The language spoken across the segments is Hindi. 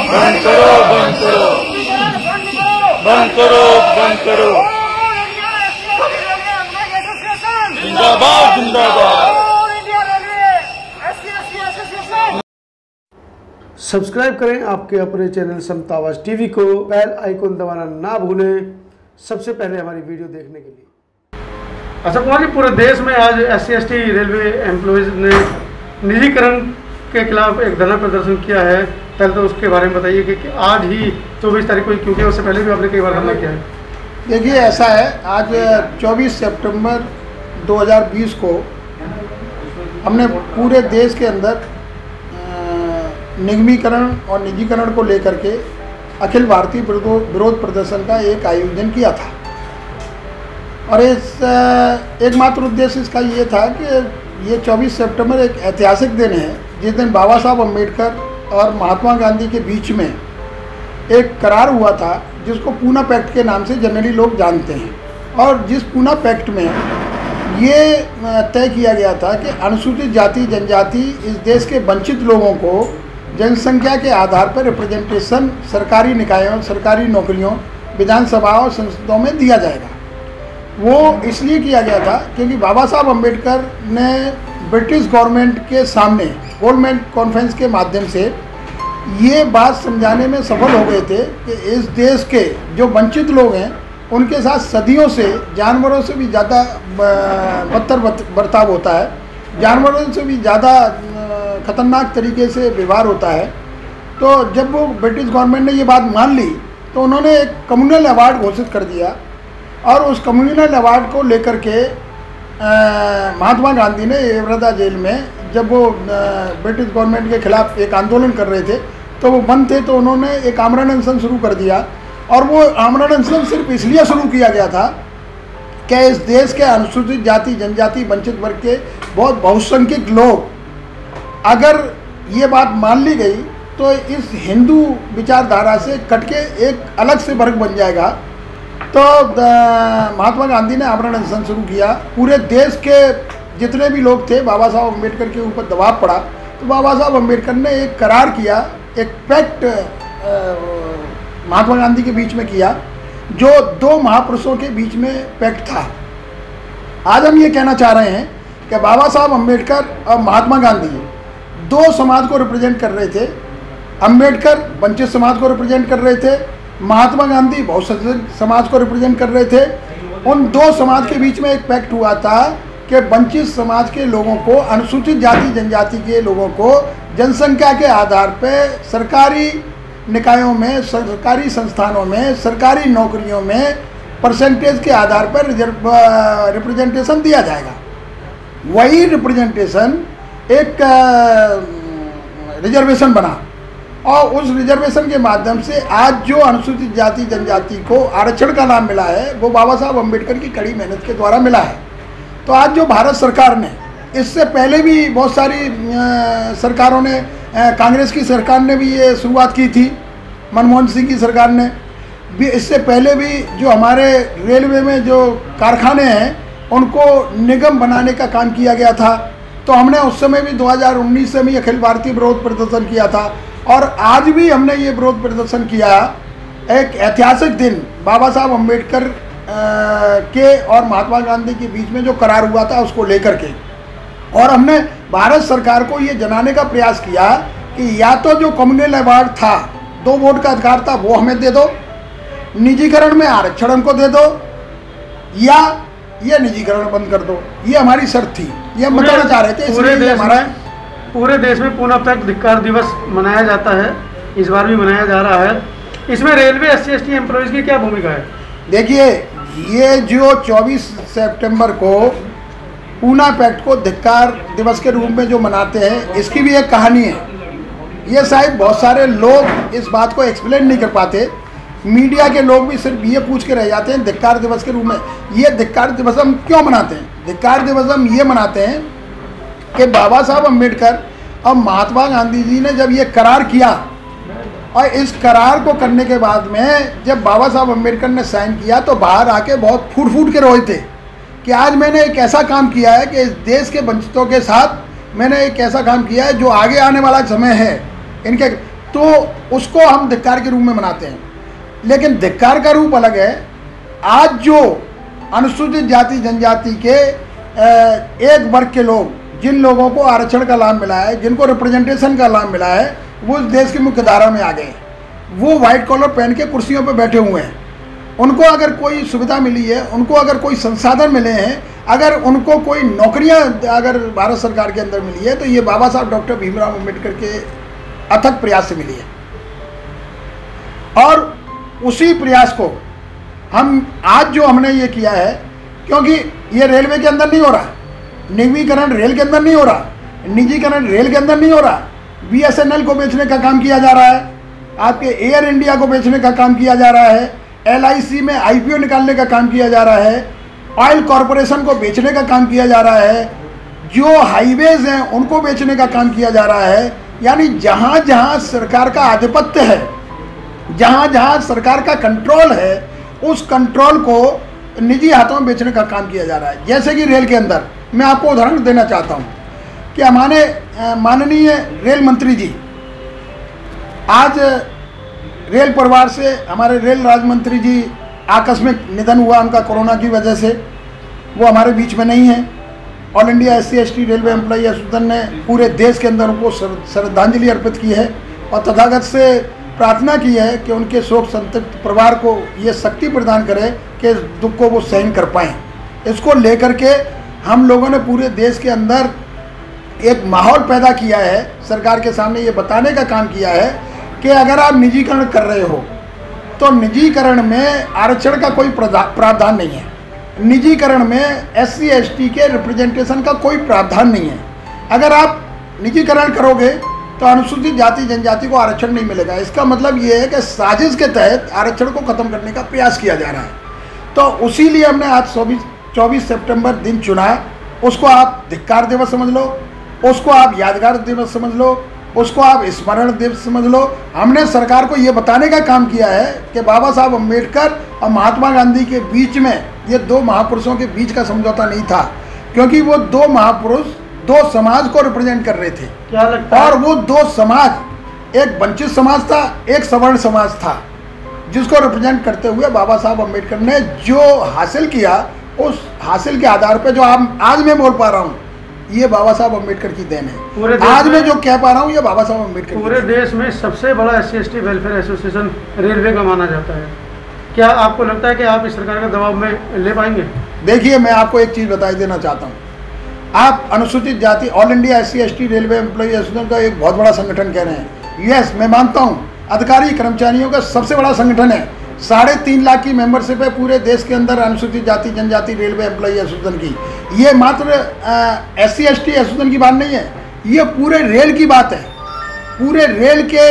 बंद करो, बंद करो, बंद करो, बंद करो। जिंदाबाद, जिंदाबाद। सब्सक्राइब करें आपके अपने चैनल समता आवाज टीवी को, बेल आइकन दबाना ना भूलें सबसे पहले हमारी वीडियो देखने के लिए। अच्छा कुमार जी, पूरे देश में आज SC/ST रेलवे एम्प्लॉयज़ ने निजीकरण के खिलाफ एक धरना प्रदर्शन किया है। पहले तो उसके बारे में बताइए कि आज ही 24 तारीख को, क्योंकि उससे पहले भी आपने कई बार धरना किया है। देखिए ऐसा है, आज 24 सितंबर 2020 को हमने पूरे देश के अंदर निगमीकरण और निजीकरण को लेकर के अखिल भारतीय विरोध प्रदर्शन का एक आयोजन किया था। और इस एकमात्र उद्देश्य इसका ये था कि ये 24 सितंबर एक ऐतिहासिक दिन है, जिस दिन बाबा साहब अम्बेडकर और महात्मा गांधी के बीच में एक करार हुआ था, जिसको पूना पैक्ट के नाम से जनरली लोग जानते हैं। और जिस पूना पैक्ट में ये तय किया गया था कि अनुसूचित जाति जनजाति इस देश के वंचित लोगों को जनसंख्या के आधार पर रिप्रेजेंटेशन सरकारी निकायों, सरकारी नौकरियों, विधानसभा और संसदों में दिया जाएगा। वो इसलिए किया गया था क्योंकि बाबा साहब अम्बेडकर ने ब्रिटिश गवर्नमेंट के सामने गोलमेन कॉन्फ्रेंस के माध्यम से ये बात समझाने में सफल हो गए थे कि इस देश के जो वंचित लोग हैं उनके साथ सदियों से जानवरों से भी ज़्यादा बदतर बर्ताव होता है, जानवरों से भी ज़्यादा ख़तरनाक तरीके से व्यवहार होता है। तो जब वो ब्रिटिश गवर्नमेंट ने ये बात मान ली तो उन्होंने एक कम्युनल अवार्ड घोषित कर दिया। और उस कम्युनल अवार्ड को लेकर के महात्मा गांधी ने एवरदा जेल में, जब वो ब्रिटिश गवर्नमेंट के खिलाफ एक आंदोलन कर रहे थे तो वो बंद थे, तो उन्होंने एक आमरण अनशन शुरू कर दिया। और वो आमरण अनशन सिर्फ इसलिए शुरू किया गया था कि इस देश के अनुसूचित जाति जनजाति वंचित वर्ग के बहुत बहुसंख्यक लोग, अगर ये बात मान ली गई तो इस हिंदू विचारधारा से कटके एक अलग से वर्ग बन जाएगा। तो महात्मा गांधी ने आमरण अनशन शुरू किया। पूरे देश के जितने भी लोग थे, बाबा साहब अम्बेडकर के ऊपर दबाव पड़ा तो बाबा साहब अम्बेडकर ने एक करार किया, एक पैक्ट महात्मा गांधी के बीच में किया, जो दो महापुरुषों के बीच में पैक्ट था। आज हम ये कहना चाह रहे हैं कि बाबा साहब अम्बेडकर और महात्मा गांधी दो समाज को रिप्रेजेंट कर रहे थे। अम्बेडकर वंचित समाज को रिप्रेजेंट कर रहे थे, महात्मा गांधी बहुसंख्यक समाज को रिप्रेजेंट कर रहे थे। उन दो समाज के बीच में एक पैक्ट हुआ था कि वंचित समाज के लोगों को, अनुसूचित जाति जनजाति के लोगों को जनसंख्या के आधार पर सरकारी निकायों में, सरकारी संस्थानों में, सरकारी नौकरियों में परसेंटेज के आधार पर रिप्रेजेंटेशन दिया जाएगा। वही रिप्रेजेंटेशन एक रिजर्वेशन बना और उस रिजर्वेशन के माध्यम से आज जो अनुसूचित जाति जनजाति को आरक्षण का नाम मिला है वो बाबा साहब अम्बेडकर की कड़ी मेहनत के द्वारा मिला है। तो आज जो भारत सरकार ने, इससे पहले भी बहुत सारी सरकारों ने, कांग्रेस की सरकार ने भी ये शुरुआत की थी, मनमोहन सिंह की सरकार ने भी, इससे पहले भी जो हमारे रेलवे में जो कारखाने हैं उनको निगम बनाने का काम किया गया था। तो हमने उस समय भी 2019 से भी अखिल भारतीय विरोध प्रदर्शन किया था और आज भी हमने ये विरोध प्रदर्शन किया। एक ऐतिहासिक दिन बाबा साहब अम्बेडकर के और महात्मा गांधी के बीच में जो करार हुआ था उसको लेकर के, और हमने भारत सरकार को ये जनाने का प्रयास किया कि या तो जो कम्युनल अवार्ड था, 2 वोट का अधिकार था, वो हमें दे दो, निजीकरण में आरक्षण हमको दे दो, या ये निजीकरण बंद कर दो। ये हमारी शर्त थी, ये हम बताना चाह रहे थे। पूरे देश में पूना पैक्ट धिक्कार दिवस मनाया जाता है, इस बार भी मनाया जा रहा है। इसमें रेलवे SC/ST एम्प्लॉयज़ की क्या भूमिका है? देखिए, ये जो 24 सितंबर को पूना पैक्ट को धिक्कार दिवस के रूप में जो मनाते हैं, इसकी भी एक कहानी है। ये शायद बहुत सारे लोग इस बात को एक्सप्लेन नहीं कर पाते। मीडिया के लोग भी सिर्फ ये पूछ के रह जाते हैं धिक्कार दिवस के रूप में। ये धिक्कार दिवस हम क्यों मनाते हैं? धिक्कार दिवस हम ये मनाते हैं कि बाबा साहब अम्बेडकर और महात्मा गांधी जी ने जब ये करार किया, और इस करार को करने के बाद में जब बाबा साहब अम्बेडकर ने साइन किया तो बाहर आके बहुत फूट फूट के रोए थे कि आज मैंने एक ऐसा काम किया है कि इस देश के वंचितों के साथ मैंने एक ऐसा काम किया है जो आगे आने वाला समय है, इनके तो उसको हम धिक्कार के रूप में मनाते हैं। लेकिन धिक्कार का रूप अलग है। आज जो अनुसूचित जाति जनजाति के एक वर्ग के लोग, जिन लोगों को आरक्षण का लाभ मिला है, जिनको रिप्रेजेंटेशन का लाभ मिला है, वो इस देश की मुख्य धारा में आ गए। वो वाइट कॉलर पहन के कुर्सियों पर बैठे हुए हैं। उनको अगर कोई सुविधा मिली है, उनको अगर कोई संसाधन मिले हैं, अगर उनको कोई नौकरियां अगर भारत सरकार के अंदर मिली है, तो ये बाबा साहब डॉक्टर भीमराव अम्बेडकर के अथक प्रयास से मिली है। और उसी प्रयास को हम आज जो हमने ये किया है, क्योंकि ये रेलवे के अंदर नहीं हो रहा, निजीकरण रेल के अंदर नहीं हो रहा, निजीकरण रेल के अंदर नहीं हो रहा, BSNL को बेचने का काम किया जा रहा है, आपके एयर इंडिया को बेचने का काम किया जा रहा है, LIC में IPO निकालने का काम किया जा रहा है, ऑयल कॉरपोरेशन को बेचने का काम किया जा रहा है, जो हाईवेज हैं उनको बेचने का काम किया जा रहा है। यानी जहाँ जहाँ सरकार का आधिपत्य है, जहाँ जहाँ सरकार का कंट्रोल है, उस कंट्रोल को निजी हाथों में बेचने का काम किया जा रहा है। जैसे कि रेल के अंदर मैं आपको उदाहरण देना चाहता हूँ कि हमारे माननीय रेल मंत्री जी, आज रेल परिवार से हमारे रेल राज्य मंत्री जी आकस्मिक निधन हुआ उनका कोरोना की वजह से, वो हमारे बीच में नहीं है। All India SC/ST railway employee association ने पूरे देश के अंदर उनको श्रद्धांजलि अर्पित की है और तथागत से प्रार्थना की है कि उनके शोक संतप्त परिवार को ये शक्ति प्रदान करे कि इस दुख को वो सहन कर पाएँ। इसको लेकर के हम लोगों ने पूरे देश के अंदर एक माहौल पैदा किया है, सरकार के सामने ये बताने का काम किया है कि अगर आप निजीकरण कर रहे हो तो निजीकरण में आरक्षण का कोई प्रावधान नहीं है, निजीकरण में SC/ST के रिप्रेजेंटेशन का कोई प्रावधान नहीं है। अगर आप निजीकरण करोगे तो अनुसूचित जाति जनजाति को आरक्षण नहीं मिलेगा। इसका मतलब ये है कि साजिश के तहत आरक्षण को ख़त्म करने का प्रयास किया जा रहा है। तो उसी लिए हमने आज 24 सितंबर दिन चुना। उसको आप धिक्कार दिवस समझ लो, उसको आप यादगार दिवस समझ लो, उसको आप स्मरण दिवस समझ लो। हमने सरकार को ये बताने का काम किया है कि बाबा साहब अम्बेडकर और महात्मा गांधी के बीच में, ये दो महापुरुषों के बीच का समझौता नहीं था, क्योंकि वो दो महापुरुष दो समाज को रिप्रेजेंट कर रहे थे। क्या लगता है? और वो दो समाज, एक वंचित समाज था, एक सवर्ण समाज था, जिसको रिप्रेजेंट करते हुए बाबा साहब अम्बेडकर ने जो हासिल किया, उस हासिल के आधार पर जो आज मैं बोल पा रहा हूँ, ये बाबा साहब अम्बेडकर की देन है। आज मैं जो कह पा रहा हूँ, ये बाबा साहब अम्बेडकर। पूरे देश में सबसे बड़ा SC/ST वेलफेयर एसोसिएशन रेलवे का माना जाता है। क्या आपको लगता है कि आप इस सरकार के दबाव में ले पाएंगे? देखिए, मैं आपको एक चीज़ बताई देना चाहता हूँ। आप अनुसूचित जाति all India SC/ST railway employee association का एक बहुत बड़ा संगठन कह रहे हैं। यस, मैं मानता हूँ, अधिकारी कर्मचारियों का सबसे बड़ा संगठन है। 3.5 लाख की मेंबरशिप है पूरे देश के अंदर अनुसूचित जाति जनजाति रेलवे एम्प्लॉई एसोसिएशन की। ये मात्र SC/ST एसोसिएशन की बात नहीं है, ये पूरे रेल की बात है। पूरे रेल के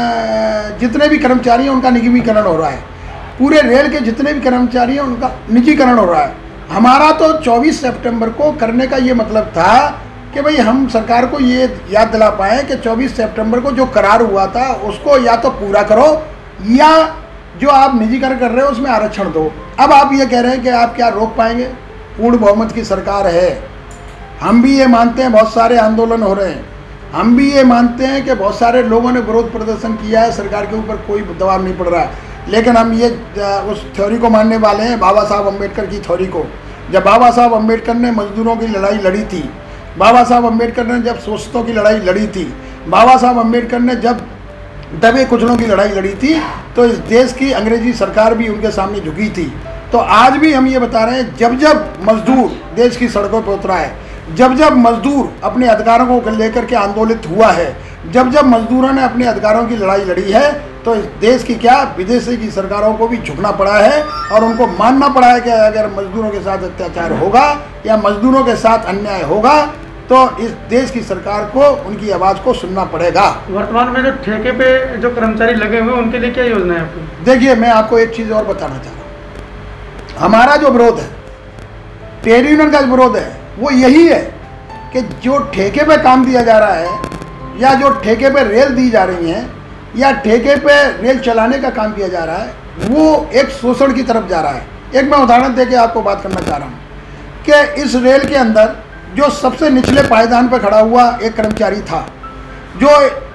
जितने भी कर्मचारी हैं उनका निजीकरण हो रहा है, पूरे रेल के जितने भी कर्मचारी हैं उनका निजीकरण हो रहा है। हमारा तो 24 सितंबर को करने का ये मतलब था कि भाई हम सरकार को ये याद दिला पाएँ कि 24 सितंबर को जो करार हुआ था उसको या तो पूरा करो, या जो आप निजीकरण कर रहे हो उसमें आरक्षण दो। अब आप ये कह रहे हैं कि आप क्या रोक पाएंगे? पूर्ण बहुमत की सरकार है। हम भी ये मानते हैं बहुत सारे आंदोलन हो रहे हैं, हम भी ये मानते हैं कि बहुत सारे लोगों ने विरोध प्रदर्शन किया है, सरकार के ऊपर कोई दबाव नहीं पड़ रहा है। लेकिन हम ये उस थ्योरी को मानने वाले हैं, बाबा साहब अम्बेडकर की थ्योरी को। जब बाबा साहब अम्बेडकर ने मजदूरों की लड़ाई लड़ी थी, बाबा साहब अम्बेडकर ने जब शोषितों की लड़ाई लड़ी थी, बाबा साहब अम्बेडकर ने जब दबे कुचलों की लड़ाई लड़ी थी, तो इस देश की अंग्रेजी सरकार भी उनके सामने झुकी थी। तो आज भी हम ये बता रहे हैं, जब जब मजदूर देश की सड़कों पर उतरा है, जब जब मजदूर अपने अधिकारों को लेकर के आंदोलित हुआ है, जब जब मजदूरों ने अपने अधिकारों की लड़ाई लड़ी है, तो इस देश की क्या विदेशी की सरकारों को भी झुकना पड़ा है और उनको मानना पड़ा है कि अगर मजदूरों के साथ अत्याचार होगा या मजदूरों के साथ अन्याय होगा तो इस देश की सरकार को उनकी आवाज़ को सुनना पड़ेगा। वर्तमान में जो ठेके पे जो कर्मचारी लगे हुए हैं उनके लिए क्या योजना है आपकी? देखिए, मैं आपको एक चीज़ और बताना चाह रहा हूँ। हमारा जो विरोध है, ट्रेड यूनियन का विरोध है, वो यही है कि जो ठेके पे काम दिया जा रहा है, या जो ठेके पे रेल दी जा रही हैं, या ठेके पे रेल चलाने का काम किया जा रहा है, वो एक शोषण की तरफ जा रहा है। एक मैं उदाहरण देके आपको बात करना चाह रहा हूँ कि इस रेल के अंदर जो सबसे निचले पायदान पर खड़ा हुआ एक कर्मचारी था, जो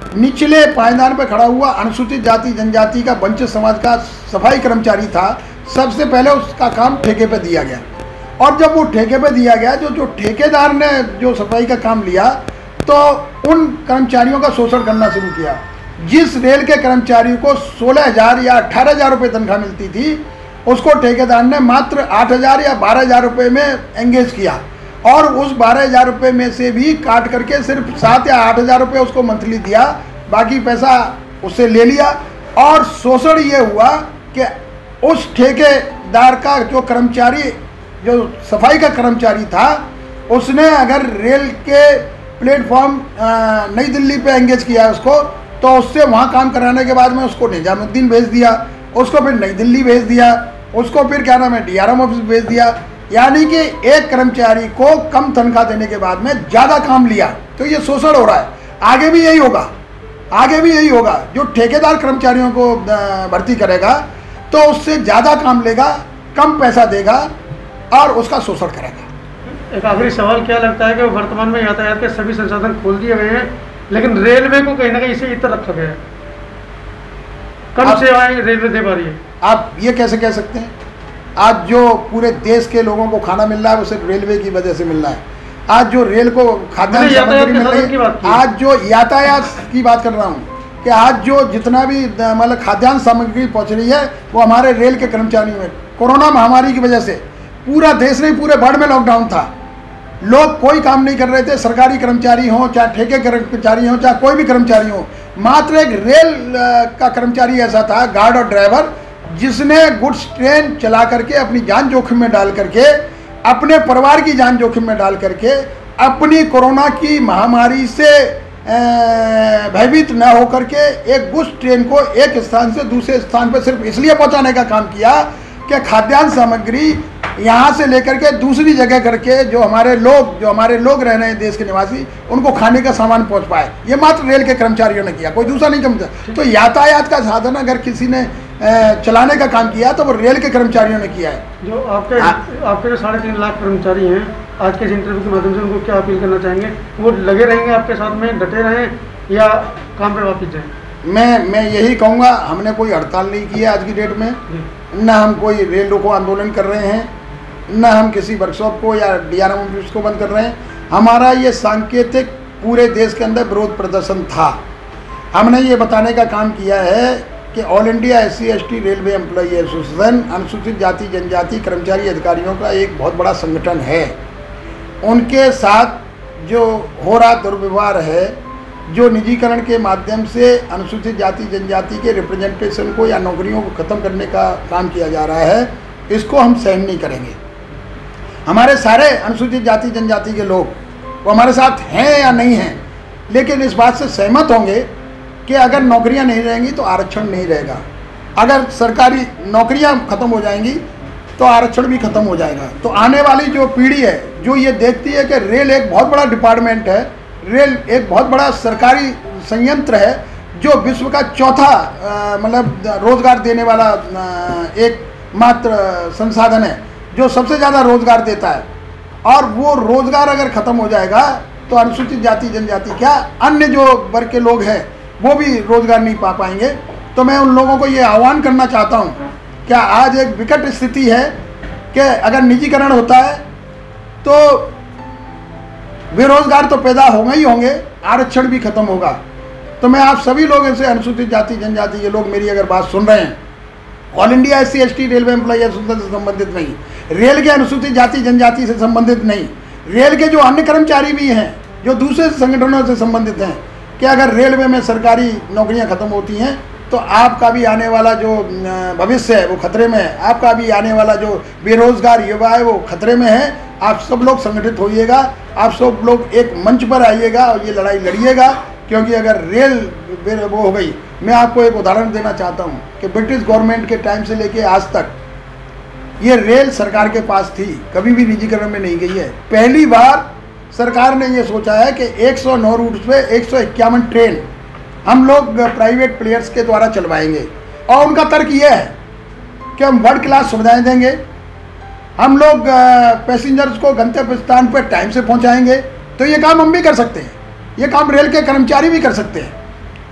निचले पायदान पर खड़ा हुआ अनुसूचित जाति जनजाति का वंचित समाज का सफाई कर्मचारी था, सबसे पहले उसका काम ठेके पे दिया गया। और जब वो ठेके पे दिया गया, जो ठेकेदार ने जो सफाई का काम लिया, तो उन कर्मचारियों का शोषण करना शुरू किया। जिस रेल के कर्मचारी को 16,000 या 18,000 रुपये तनख्वाह मिलती थी, उसको ठेकेदार ने मात्र 8,000 या 12,000 रुपये में एंगेज किया, और उस 12,000 रुपये में से भी काट करके सिर्फ 7 या 8,000 रुपये उसको मंथली दिया, बाकी पैसा उससे ले लिया। और शोषण ये हुआ कि उस ठेकेदार का जो कर्मचारी, जो सफाई का कर्मचारी था, उसने अगर रेल के प्लेटफॉर्म नई दिल्ली पे एंगेज किया उसको, तो उससे वहाँ काम कराने के बाद में उसको निजामुद्दीन भेज दिया, उसको फिर नई दिल्ली भेज दिया, उसको फिर क्या नाम है DRM ऑफिस भेज दिया। यानी कि एक कर्मचारी को कम तनख्वाह देने के बाद में ज़्यादा काम लिया। तो ये शोषण हो रहा है, आगे भी यही होगा, आगे भी यही होगा। जो ठेकेदार कर्मचारियों को भर्ती करेगा तो उससे ज़्यादा काम लेगा, कम पैसा देगा और उसका शोषण करेगा। एक आखिरी सवाल, क्या लगता है कि वर्तमान में यातायात के सभी संसाधन खोल दिए गए हैं, लेकिन रेलवे को कहीं ना कहीं इसे इतर रखा गया है, कम सेवाएं रेलवे दे पा रही है? आप ये कैसे कह सकते हैं? आज जो पूरे देश के लोगों को खाना मिल रहा है वो सिर्फ रेलवे की वजह से मिल रहा है। आज जो रेल को खाद्यान्न सामग्री मिल रही है, आज जो यातायात की बात कर रहा हूँ कि आज जो जितना भी मतलब खाद्यान्न सामग्री पहुँच रही है वो हमारे रेल के कर्मचारियों में। कोरोना महामारी की वजह से पूरा देश नहीं, पूरे वर्ल्ड में लॉकडाउन था, लोग कोई काम नहीं कर रहे थे, सरकारी कर्मचारी हों चाहे ठेके कर्मचारी हों चाहे कोई भी कर्मचारी हो। मात्र एक रेल का कर्मचारी ऐसा था, गार्ड और ड्राइवर, जिसने गुड्स ट्रेन चला करके अपनी जान जोखिम में डाल करके, अपने परिवार की जान जोखिम में डाल करके, अपनी कोरोना की महामारी से भयभीत न होकर के एक गुड्स ट्रेन को एक स्थान से दूसरे स्थान पर सिर्फ इसलिए पहुंचाने का काम किया कि खाद्यान्न सामग्री यहाँ से लेकर के दूसरी जगह करके जो हमारे लोग रह रहे हैं देश के निवासी, उनको खाने का सामान पहुँच पाए। ये मात्र रेल के कर्मचारियों ने किया, कोई दूसरा नहीं समझा। तो यातायात का साधन अगर किसी ने चलाने का काम किया तो वो रेल के कर्मचारियों ने किया है। जो आपके जो 3.5 लाख कर्मचारी हैं, आज के इस इंटरव्यू के माध्यम से उनको क्या अपील करना चाहेंगे? वो लगे रहेंगे आपके साथ में, डटे रहें या काम पे वापस जाएं? मैं यही कहूँगा, हमने कोई हड़ताल नहीं की है आज की डेट में, न हम कोई रेल रोको आंदोलन कर रहे हैं, न हम किसी वर्कशॉप को या DRM ऑफिस को बंद कर रहे हैं। हमारा ये सांकेतिक पूरे देश के अंदर विरोध प्रदर्शन था। हमने ये बताने का काम किया है कि all India SC/ST railway employee association अनुसूचित जाति जनजाति कर्मचारी अधिकारियों का एक बहुत बड़ा संगठन है। उनके साथ जो हो रहा दुर्व्यवहार है, जो निजीकरण के माध्यम से अनुसूचित जाति जनजाति के रिप्रेजेंटेशन को या नौकरियों को ख़त्म करने का काम किया जा रहा है, इसको हम सहन नहीं करेंगे। हमारे सारे अनुसूचित जाति जनजाति के लोग वो हमारे साथ हैं या नहीं हैं, लेकिन इस बात से सहमत होंगे कि अगर नौकरियां नहीं रहेंगी तो आरक्षण नहीं रहेगा, अगर सरकारी नौकरियां ख़त्म हो जाएंगी तो आरक्षण भी ख़त्म हो जाएगा। तो आने वाली जो पीढ़ी है जो ये देखती है कि रेल एक बहुत बड़ा डिपार्टमेंट है, रेल एक बहुत बड़ा सरकारी संयंत्र है, जो विश्व का चौथा मतलब रोज़गार देने वाला एक मात्र संसाधन है, जो सबसे ज़्यादा रोज़गार देता है, और वो रोज़गार अगर ख़त्म हो जाएगा तो अनुसूचित जाति जनजाति क्या अन्य जो वर्ग के लोग हैं वो भी रोज़गार नहीं पा पाएंगे। तो मैं उन लोगों को ये आह्वान करना चाहता हूँ, क्या आज एक विकट स्थिति है कि अगर निजीकरण होता है तो बेरोज़गार तो पैदा होंगे ही होंगे, आरक्षण भी खत्म होगा। तो मैं आप सभी लोग ऐसे अनुसूचित जाति जनजाति के लोग मेरी अगर बात सुन रहे हैं, all India SC/ST railway employee association से संबंधित नहीं, रेल के अनुसूचित जाति जनजाति से संबंधित नहीं, रेल के जो अन्य कर्मचारी भी हैं जो दूसरे संगठनों से संबंधित हैं, कि अगर रेलवे में सरकारी नौकरियां खत्म होती हैं तो आपका भी आने वाला जो भविष्य है वो खतरे में है, आपका भी आने वाला जो बेरोजगार युवा है वो खतरे में है। आप सब लोग संगठित होइएगा, आप सब लोग एक मंच पर आइएगा और ये लड़ाई लड़िएगा, क्योंकि अगर रेल वो हो गई, मैं आपको एक उदाहरण देना चाहता हूँ कि ब्रिटिश गवर्नमेंट के टाइम से लेके आज तक ये रेल सरकार के पास थी, कभी भी निजीकरण में नहीं गई है। पहली बार सरकार ने ये सोचा है कि 109 रूट्स पे 151 ट्रेन हम लोग प्राइवेट प्लेयर्स के द्वारा चलवाएंगे, और उनका तर्क ये है कि हम वर्ल्ड क्लास सुविधाएं देंगे, हम लोग पैसेंजर्स को गंतव्य स्थान पर टाइम से पहुंचाएंगे। तो ये काम हम भी कर सकते हैं, ये काम रेल के कर्मचारी भी कर सकते हैं।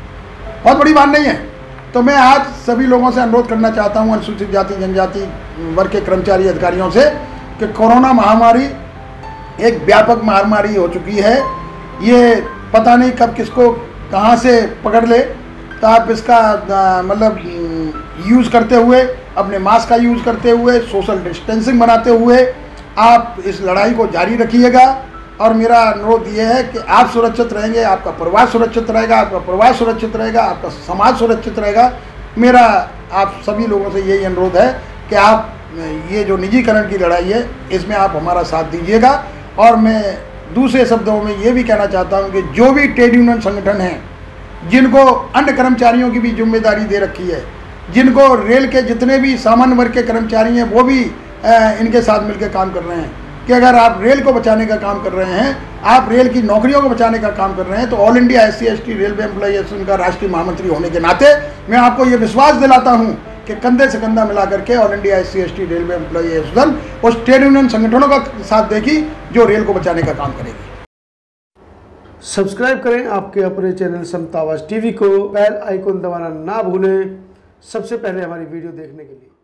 बहुत बड़ी बात नहीं है। तो मैं आज सभी लोगों से अनुरोध करना चाहता हूं, अनुसूचित जाति जनजाति वर्ग के कर्मचारी अधिकारियों से, कि कोरोना महामारी एक व्यापक महामारी हो चुकी है। ये पता नहीं कब किसको कहां से पकड़ ले, तो आप इसका मतलब यूज़ करते हुए, अपने मास्क का यूज़ करते हुए, सोशल डिस्टेंसिंग बनाते हुए आप इस लड़ाई को जारी रखिएगा। और मेरा अनुरोध ये है कि आप सुरक्षित रहेंगे, आपका परिवार सुरक्षित रहेगा, आपका परिवार सुरक्षित रहेगा, आपका समाज सुरक्षित रहेगा। मेरा आप सभी लोगों से यही अनुरोध है कि आप ये जो निजीकरण की लड़ाई है इसमें आप हमारा साथ दीजिएगा। और मैं दूसरे शब्दों में ये भी कहना चाहता हूँ कि जो भी ट्रेड यूनियन संगठन हैं जिनको अन्य कर्मचारियों की भी जिम्मेदारी दे रखी है, जिनको रेल के जितने भी सामान्य वर्ग के कर्मचारी हैं वो भी इनके साथ मिलकर काम कर रहे हैं कि अगर आप रेल को बचाने का काम कर रहे हैं, आप रेल की नौकरियों को बचाने का काम कर रहे हैं, तो all India SC/ST railway employee association का राष्ट्रीय महामंत्री होने के नाते मैं आपको ये विश्वास दिलाता हूँ कि कंधे से कंधा मिला करके all India SC/ST railway employee association उस ट्रेड यूनियन संगठनों का साथ देगी जो रेल को बचाने का काम करेगी। सब्सक्राइब करें आपके अपने चैनल समता आवाज़ टीवी को, बेल आइकन दबाना ना भूलें सबसे पहले हमारी वीडियो देखने के लिए।